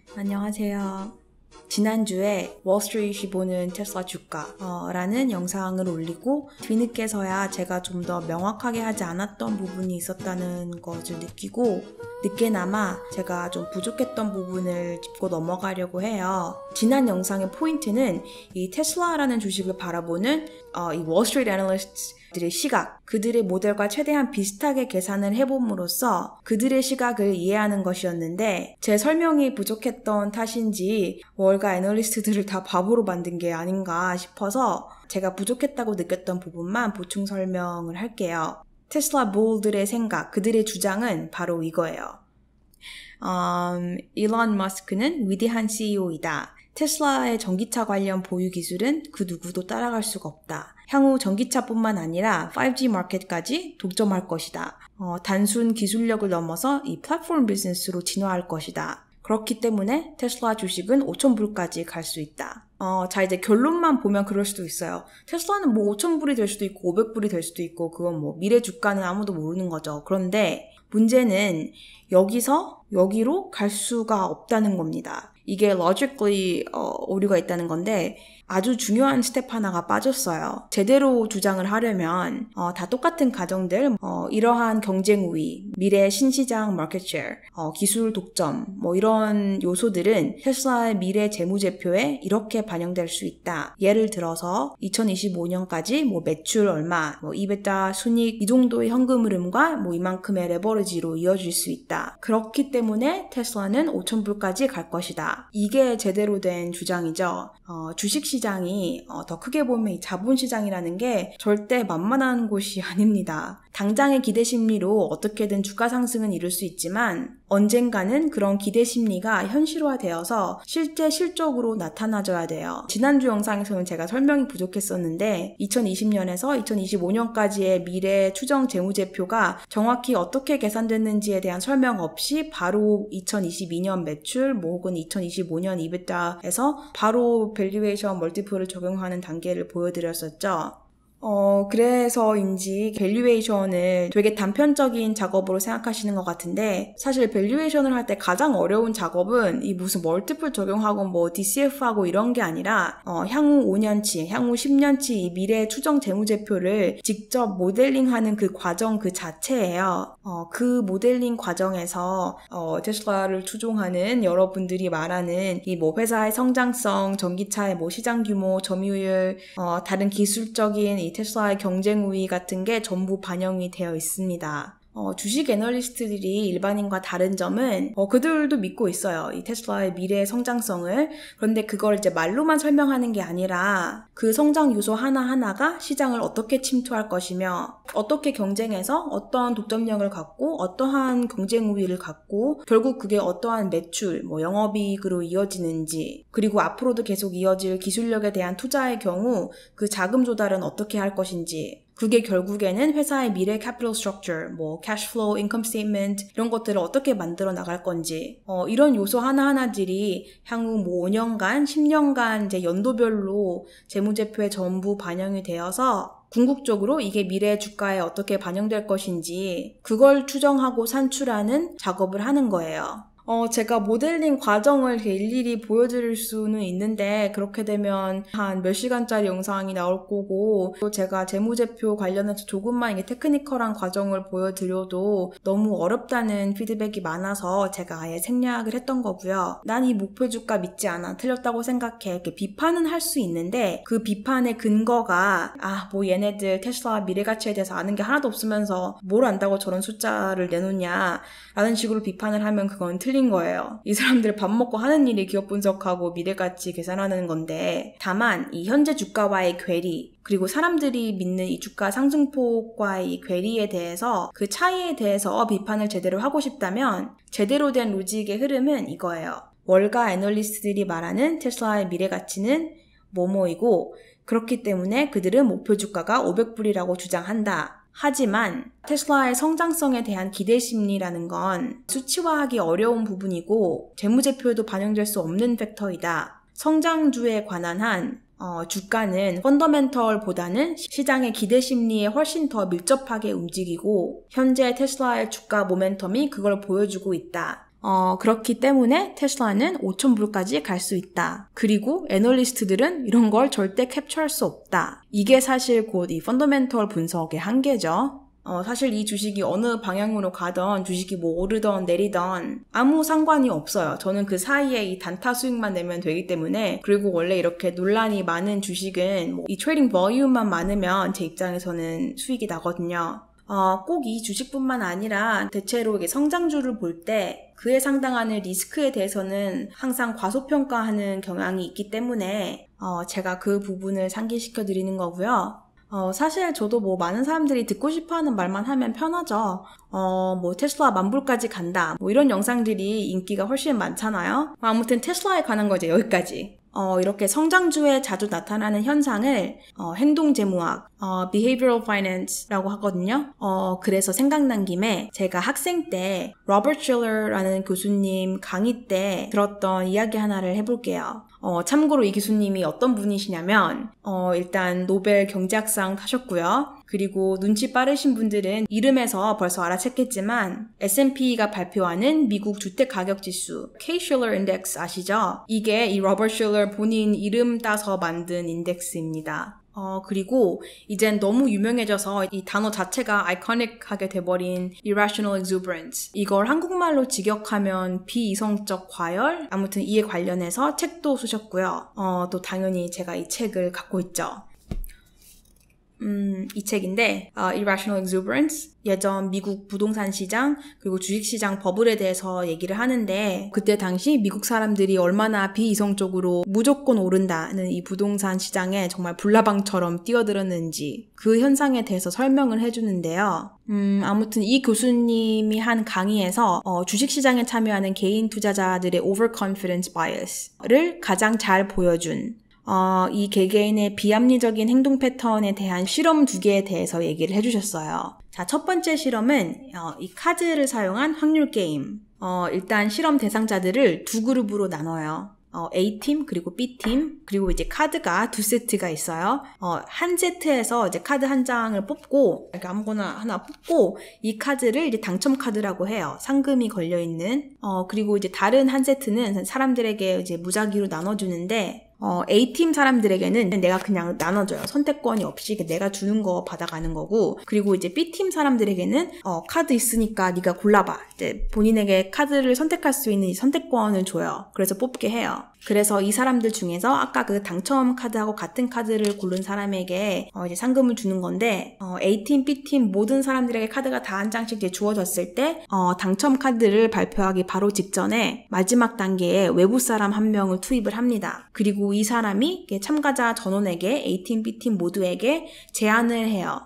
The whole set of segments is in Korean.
안녕하세요. 지난주에 월스트리트이 보는 테슬라 주가라는 영상을 올리고 뒤늦게서야 제가 좀 더 명확하게 하지 않았던 부분이 있었다는 것을 느끼고 늦게나마 제가 좀 부족했던 부분을 짚고 넘어가려고 해요. 지난 영상의 포인트는 이 테슬라라는 주식을 바라보는 이 월스트리트 애널리스트들의 시각, 그들의 모델과 최대한 비슷하게 계산을 해봄으로써 그들의 시각을 이해하는 것이었는데 제 설명이 부족했던 탓인지 월가 애널리스트들을 다 바보로 만든 게 아닌가 싶어서 제가 부족했다고 느꼈던 부분만 보충 설명을 할게요. 테슬라 부들의 생각, 그들의 주장은 바로 이거예요. 일론 머스크는 위대한 CEO이다. 테슬라의 전기차 관련 보유 기술은 그 누구도 따라갈 수가 없다. 향후 전기차뿐만 아니라 5G 마켓까지 독점할 것이다. 단순 기술력을 넘어서 이 플랫폼 비즈니스로 진화할 것이다. 그렇기 때문에 테슬라 주식은 5,000불까지 갈 수 있다. 자, 이제 결론만 보면 그럴 수도 있어요. 테슬라는 뭐 5,000불이 될 수도 있고 500불이 될 수도 있고 그건 뭐 미래 주가는 아무도 모르는 거죠. 그런데 문제는 여기서 여기로 갈 수가 없다는 겁니다. 이게 logically 오류가 있다는 건데 아주 중요한 스텝 하나가 빠졌어요. 제대로 주장을 하려면 다 똑같은 가정들, 이러한 경쟁 우위, 미래 신시장 마켓 셰어, 기술 독점 뭐 이런 요소들은 테슬라의 미래 재무제표에 이렇게 반영될 수 있다. 예를 들어서 2025년까지 뭐 매출 얼마, 뭐 EBITDA, 순이익 이 정도의 현금 흐름과 뭐 이만큼의 레버리지로 이어질 수 있다. 그렇기 때문에 테슬라는 5,000불까지 갈 것이다. 이게 제대로 된 주장이죠. 주식시장이 더 크게 보면 이 자본시장이라는 게 절대 만만한 곳이 아닙니다. 당장의 기대심리로 어떻게든 주가 상승은 이룰 수 있지만 언젠가는 그런 기대심리가 현실화되어서 실제 실적으로 나타나줘야 돼요. 지난주 영상에서는 제가 설명이 부족했었는데 2020년에서 2025년까지의 미래 추정 재무제표가 정확히 어떻게 계산됐는지에 대한 설명 없이 바로 2022년 매출 혹은 2025년 EBITDA에서 바로 밸류에이션 멀티플을 적용하는 단계를 보여드렸었죠. 그래서인지 밸류에이션을 되게 단편적인 작업으로 생각하시는 것 같은데 사실 밸류에이션을 할 때 가장 어려운 작업은 이 무슨 멀티플 적용하고 뭐 DCF하고 이런 게 아니라 향후 5년치, 향후 10년치 이 미래 추정 재무제표를 직접 모델링하는 그 과정 그 자체예요. 그 모델링 과정에서 테슬라를 추종하는 여러분들이 말하는 이 뭐 회사의 성장성, 전기차의 뭐 시장 규모, 점유율, 다른 기술적인 이 테슬라의 경쟁 우위 같은 게 전부 반영이 되어 있습니다. 주식 애널리스트들이 일반인과 다른 점은 그들도 믿고 있어요. 이 테슬라의 미래 성장성을. 그런데 그걸 이제 말로만 설명하는 게 아니라 그 성장 요소 하나하나가 시장을 어떻게 침투할 것이며 어떻게 경쟁해서 어떠한 독점력을 갖고 어떠한 경쟁 우위를 갖고 결국 그게 어떠한 매출, 뭐 영업이익으로 이어지는지 그리고 앞으로도 계속 이어질 기술력에 대한 투자의 경우 그 자금 조달은 어떻게 할 것인지 그게 결국에는 회사의 미래 캐피털 스트럭처, 뭐 캐시플로우, 인컴 스테이트먼트 이런 것들을 어떻게 만들어 나갈 건지 이런 요소 하나하나들이 향후 뭐 5년간, 10년간 이제 연도별로 재무제표에 전부 반영이 되어서 궁극적으로 이게 미래 주가에 어떻게 반영될 것인지 그걸 추정하고 산출하는 작업을 하는 거예요. 제가 모델링 과정을 일일이 보여드릴 수는 있는데 그렇게 되면 한 몇 시간짜리 영상이 나올 거고 또 제가 재무제표 관련해서 조금만 이게 테크니컬한 과정을 보여드려도 너무 어렵다는 피드백이 많아서 제가 아예 생략을 했던 거고요. 난 이 목표 주가 믿지 않아. 틀렸다고 생각해. 이렇게 비판은 할 수 있는데 그 비판의 근거가 뭐 얘네들 테슬라 미래가치에 대해서 아는 게 하나도 없으면서 뭘 안다고 저런 숫자를 내놓냐 라는 식으로 비판을 하면 그건 틀린 거예요. 이 사람들 밥 먹고 하는 일이 기업 분석하고 미래가치 계산하는 건데 다만 이 현재 주가와의 괴리 그리고 사람들이 믿는 이 주가 상승폭과의 이 괴리에 대해서 그 차이에 대해서 비판을 제대로 하고 싶다면 제대로 된 로직의 흐름은 이거예요. 월가 애널리스트들이 말하는 테슬라의 미래가치는 뭐뭐이고 그렇기 때문에 그들은 목표 주가가 500불이라고 주장한다. 하지만 테슬라의 성장성에 대한 기대심리라는 건 수치화하기 어려운 부분이고 재무제표에도 반영될 수 없는 팩터이다. 성장주에 관한 한 주가는 펀더멘털보다는 시장의 기대심리에 훨씬 더 밀접하게 움직이고 현재 테슬라의 주가 모멘텀이 그걸 보여주고 있다. 그렇기 때문에 테슬라는 5,000불까지 갈 수 있다. 그리고 애널리스트들은 이런 걸 절대 캡처할 수 없다. 이게 사실 곧 이 펀더멘털 분석의 한계죠. 사실 이 주식이 어느 방향으로 가던 주식이 뭐 오르던 내리던 아무 상관이 없어요. 저는 그 사이에 이 단타 수익만 내면 되기 때문에, 그리고 원래 이렇게 논란이 많은 주식은 뭐 이 트레이딩 볼륨만 많으면 제 입장에서는 수익이 나거든요. 꼭 이 주식뿐만 아니라 대체로 이게 성장주를 볼 때 그에 상당하는 리스크에 대해서는 항상 과소평가하는 경향이 있기 때문에 제가 그 부분을 상기시켜 드리는 거고요. 사실 저도 뭐 많은 사람들이 듣고 싶어하는 말만 하면 편하죠. 뭐 테슬라 10,000불까지 간다, 뭐 이런 영상들이 인기가 훨씬 많잖아요. 아무튼 테슬라에 관한 거 이제 여기까지. 이렇게 성장주에 자주 나타나는 현상을 행동재무학, behavioral finance라고 하거든요. 그래서 생각난 김에 제가 학생 때 로버트 실러라는 교수님 강의 때 들었던 이야기 하나를 해볼게요. 참고로 이 교수님이 어떤 분이시냐면 일단 노벨 경제학상 타셨고요. 그리고 눈치 빠르신 분들은 이름에서 벌써 알아챘겠지만 S&P가 발표하는 미국 주택가격지수 Case-Shiller Index 아시죠? 이게 이 로버트 실러 본인 이름 따서 만든 인덱스입니다. 그리고 이젠 너무 유명해져서 이 단어 자체가 아이코닉하게 돼버린 irrational exuberance, 이걸 한국말로 직역하면 비이성적 과열? 아무튼 이에 관련해서 책도 쓰셨고요. 또 당연히 제가 이 책을 갖고 있죠. 이 책인데 Irrational Exuberance, 예전 미국 부동산 시장 그리고 주식 시장 버블에 대해서 얘기를 하는데, 그때 당시 미국 사람들이 얼마나 비이성적으로 무조건 오른다는 이 부동산 시장에 정말 불나방처럼 뛰어들었는지 그 현상에 대해서 설명을 해주는데요. 아무튼 이 교수님이 한 강의에서 주식 시장에 참여하는 개인 투자자들의 overconfidence bias를 가장 잘 보여준 이 개개인의 비합리적인 행동 패턴에 대한 실험 2개에 대해서 얘기를 해주셨어요. 자, 첫 번째 실험은 이 카드를 사용한 확률 게임. 일단 실험 대상자들을 2그룹으로 나눠요. A팀 그리고 B팀, 그리고 이제 카드가 2세트가 있어요. 한 세트에서 이제 카드 한 장을 뽑고, 이렇게 아무거나 하나 뽑고 이 카드를 이제 당첨 카드라고 해요. 상금이 걸려 있는. 그리고 이제 다른 한 세트는 사람들에게 이제 무작위로 나눠주는데, A팀 사람들에게는 내가 그냥 나눠줘요. 선택권이 없이 내가 주는 거 받아가는 거고, 그리고 이제 B팀 사람들에게는 카드 있으니까 네가 골라봐. 이제 본인에게 카드를 선택할 수 있는 이 선택권을 줘요. 그래서 뽑게 해요. 그래서 이 사람들 중에서 아까 그 당첨 카드하고 같은 카드를 고른 사람에게 이제 상금을 주는 건데, A팀, B팀 모든 사람들에게 카드가 다 한 장씩 이제 주어졌을 때 당첨 카드를 발표하기 바로 직전에 마지막 단계에 외부 사람 한 명을 투입을 합니다. 그리고 이 사람이 참가자 전원에게 A팀, B팀 모두에게 제안을 해요.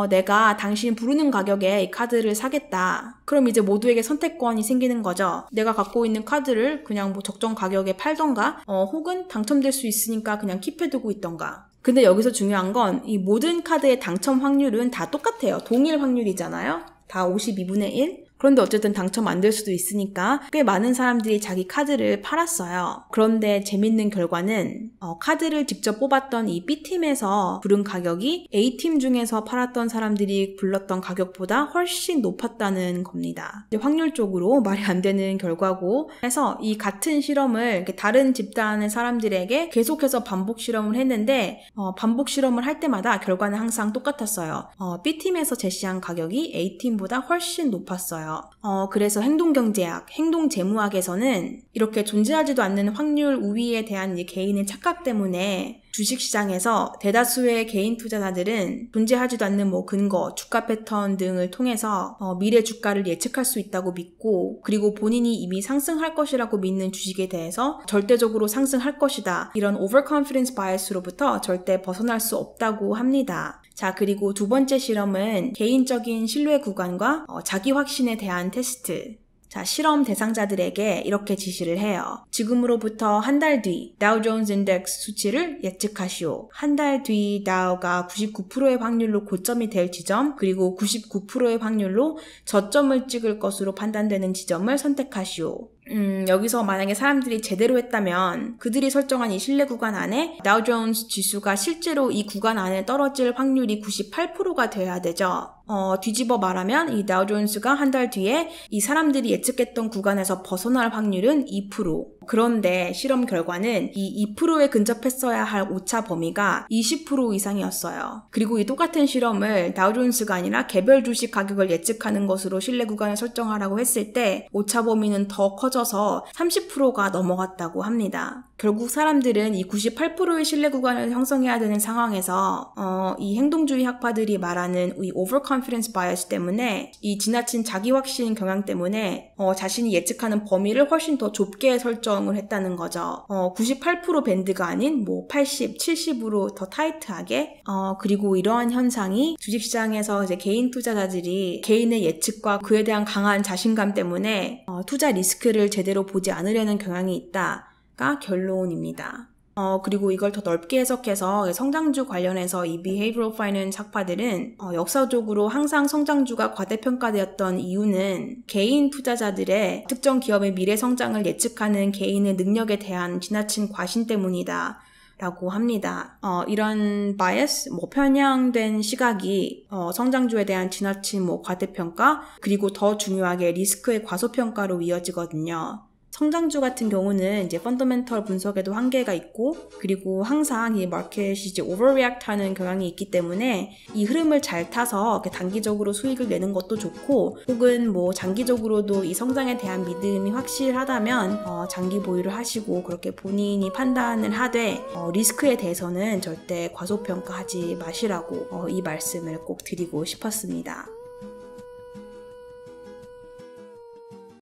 내가 당신 부르는 가격에 이 카드를 사겠다. 그럼 이제 모두에게 선택권이 생기는 거죠. 내가 갖고 있는 카드를 그냥 뭐 적정 가격에 팔던가, 혹은 당첨될 수 있으니까 그냥 킵해두고 있던가. 근데 여기서 중요한 건 이 모든 카드의 당첨 확률은 다 똑같아요. 동일 확률이잖아요. 다 52분의 1. 그런데 어쨌든 당첨 안 될 수도 있으니까 꽤 많은 사람들이 자기 카드를 팔았어요. 그런데 재밌는 결과는 카드를 직접 뽑았던 이 B팀에서 부른 가격이 A팀 중에서 팔았던 사람들이 불렀던 가격보다 훨씬 높았다는 겁니다. 확률적으로 말이 안 되는 결과고, 해서 이 같은 실험을 이렇게 다른 집단의 사람들에게 계속해서 반복 실험을 했는데 반복 실험을 할 때마다 결과는 항상 똑같았어요. B팀에서 제시한 가격이 A팀보다 훨씬 높았어요. 그래서 행동경제학, 행동재무학에서는 이렇게 존재하지도 않는 확률 우위에 대한 이 개인의 착각 때문에 주식시장에서 대다수의 개인 투자자들은 존재하지도 않는 뭐 근거, 주가 패턴 등을 통해서 미래 주가를 예측할 수 있다고 믿고, 그리고 본인이 이미 상승할 것이라고 믿는 주식에 대해서 절대적으로 상승할 것이다, 이런 overconfidence bias로부터 절대 벗어날 수 없다고 합니다. 자, 그리고 2번째 실험은 개인적인 신뢰 구간과 자기 확신에 대한 테스트. 자, 실험 대상자들에게 이렇게 지시를 해요. 지금으로부터 한 달 뒤 다우 존스 인덱스 수치를 예측하시오. 한 달 뒤 다우가 99%의 확률로 고점이 될 지점, 그리고 99%의 확률로 저점을 찍을 것으로 판단되는 지점을 선택하시오. 여기서 만약에 사람들이 제대로 했다면 그들이 설정한 이 신뢰 구간 안에 다우 존스 지수가 실제로 이 구간 안에 떨어질 확률이 98%가 돼야 되죠. 뒤집어 말하면 이 다우존스가 한 달 뒤에 이 사람들이 예측했던 구간에서 벗어날 확률은 2%. 그런데 실험 결과는 이 2%에 근접했어야 할 오차 범위가 20% 이상이었어요. 그리고 이 똑같은 실험을 다우존스가 아니라 개별 주식 가격을 예측하는 것으로 신뢰 구간을 설정하라고 했을 때 오차 범위는 더 커져서 30%가 넘어갔다고 합니다. 결국 사람들은 이 98%의 신뢰 구간을 형성해야 되는 상황에서 이 행동주의 학파들이 말하는 이 overconfidence bias 때문에 이 지나친 자기 확신 경향 때문에 자신이 예측하는 범위를 훨씬 더 좁게 설정을 했다는 거죠. 98% 밴드가 아닌 80, 70으로 더 타이트하게 그리고 이러한 현상이 주식시장에서 이제 개인 투자자들이 개인의 예측과 그에 대한 강한 자신감 때문에 투자 리스크를 제대로 보지 않으려는 경향이 있다가 결론입니다. 그리고 이걸 더 넓게 해석해서 성장주 관련해서 이 behavioral finance 학파들은 역사적으로 항상 성장주가 과대평가되었던 이유는 개인 투자자들의 특정 기업의 미래 성장을 예측하는 개인의 능력에 대한 지나친 과신 때문이다. 라고 합니다. 이런 바이어스, 편향된 시각이 성장주에 대한 지나친 과대평가, 그리고 더 중요하게 리스크의 과소평가로 이어지거든요. 성장주 같은 경우는 이제 펀더멘털 분석에도 한계가 있고, 그리고 항상 이 마켓이 이제 오버리액트 하는 경향이 있기 때문에 이 흐름을 잘 타서 단기적으로 수익을 내는 것도 좋고, 혹은 장기적으로도 이 성장에 대한 믿음이 확실하다면 장기 보유를 하시고 그렇게 본인이 판단을 하되 리스크에 대해서는 절대 과소평가하지 마시라고 이 말씀을 꼭 드리고 싶었습니다.